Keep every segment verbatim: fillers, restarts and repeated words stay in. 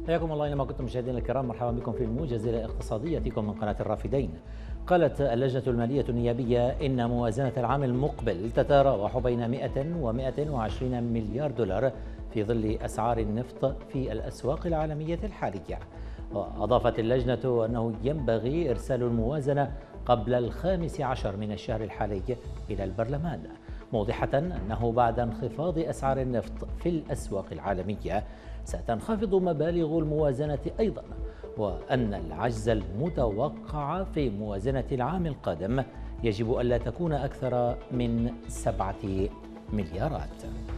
حياكم الله أينما كنتم مشاهدينا الكرام، مرحبا بكم في الموجز الاقتصاديتكم من قناة الرافدين. قالت اللجنة المالية النيابية إن موازنة العام المقبل تتراوح بين مئة ومئة وعشرين مليار دولار في ظل أسعار النفط في الأسواق العالمية الحالية. وأضافت اللجنة أنه ينبغي إرسال الموازنة قبل الخامس عشر من الشهر الحالي إلى البرلمان، موضحة أنه بعد انخفاض أسعار النفط في الأسواق العالمية ستنخفض مبالغ الموازنة أيضا، وأن العجز المتوقع في موازنة العام القادم يجب ألا تكون أكثر من سبعة مليارات.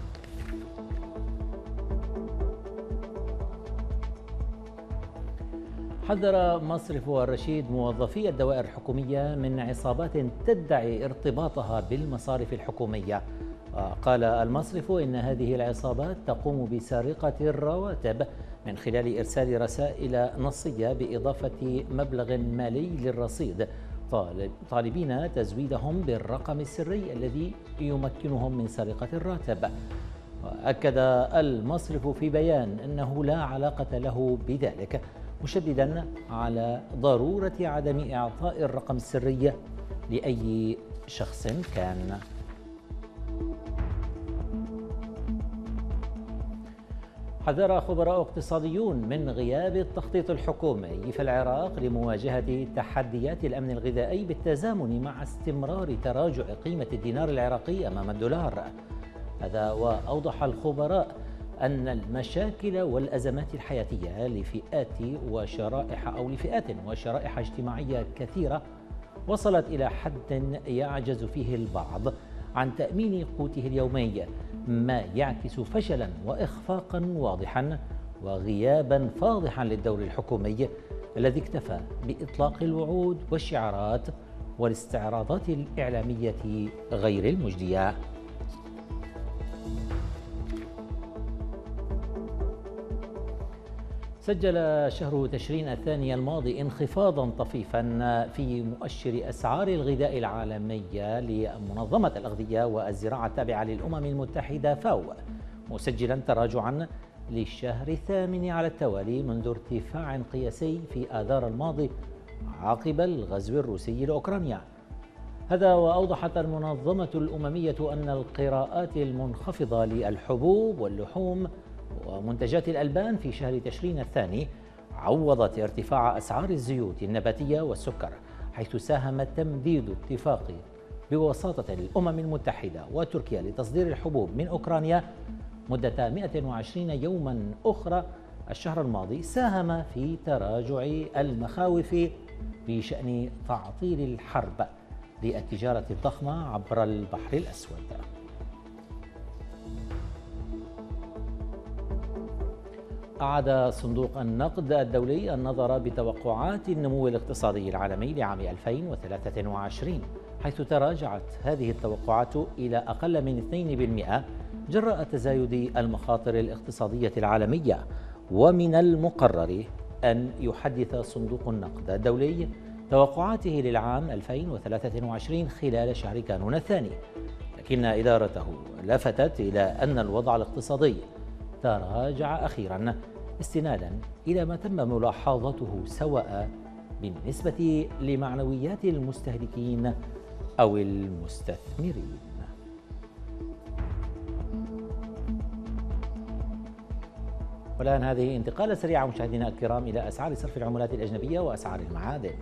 حذر مصرف الرشيد موظفي الدوائر الحكومية من عصابات تدعي ارتباطها بالمصارف الحكومية. قال المصرف إن هذه العصابات تقوم بسرقة الرواتب من خلال إرسال رسائل نصية بإضافة مبلغ مالي للرصيد، طالبين تزويدهم بالرقم السري الذي يمكنهم من سرقة الراتب. وأكد المصرف في بيان أنه لا علاقة له بذلك، مشددا على ضرورة عدم إعطاء الرقم السري لأي شخص كان. حذر خبراء اقتصاديون من غياب التخطيط الحكومي في العراق لمواجهة تحديات الأمن الغذائي بالتزامن مع استمرار تراجع قيمة الدينار العراقي أمام الدولار. هذا وأوضح الخبراء أن المشاكل والأزمات الحياتية لفئات وشرائح أو لفئات وشرائح اجتماعية كثيرة وصلت إلى حد يعجز فيه البعض عن تأمين قوته اليومي، ما يعكس فشلا وإخفاقا واضحا وغيابا فاضحا للدور الحكومي الذي اكتفى بإطلاق الوعود والشعارات والاستعراضات الإعلامية غير المجدية. سجل شهر تشرين الثاني الماضي انخفاضا طفيفا في مؤشر أسعار الغذاء العالمية لمنظمة الأغذية والزراعة التابعة للأمم المتحدة فاو، مسجلا تراجعا للشهر الثامن على التوالي منذ ارتفاع قياسي في آذار الماضي عقب الغزو الروسي لأوكرانيا. هذا وأوضحت المنظمة الأممية أن القراءات المنخفضة للحبوب واللحوم ومنتجات الألبان في شهر تشرين الثاني عوضت ارتفاع أسعار الزيوت النباتية والسكر، حيث ساهم تمديد اتفاق بوساطة الأمم المتحدة وتركيا لتصدير الحبوب من أوكرانيا مدة مئة وعشرين يوما أخرى الشهر الماضي، ساهم في تراجع المخاوف بشأن تعطيل الحرب للتجارة الضخمة عبر البحر الأسود. أعاد صندوق النقد الدولي النظر بتوقعات النمو الاقتصادي العالمي لعام ألفين وثلاثة وعشرين، حيث تراجعت هذه التوقعات إلى أقل من اثنين بالمئة جراء تزايد المخاطر الاقتصادية العالمية. ومن المقرر أن يحدث صندوق النقد الدولي توقعاته للعام ألفين وثلاثة وعشرين خلال شهر كانون الثاني، لكن إدارته لفتت إلى أن الوضع الاقتصادي تراجع أخيرا استنادا إلى ما تم ملاحظته سواء بالنسبة لمعنويات المستهلكين أو المستثمرين. والآن هذه انتقالة سريعة مشاهدينا الكرام إلى أسعار صرف العملات الأجنبية وأسعار المعادن.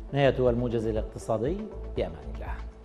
نهاية الموجز الاقتصادي، بأمان الله.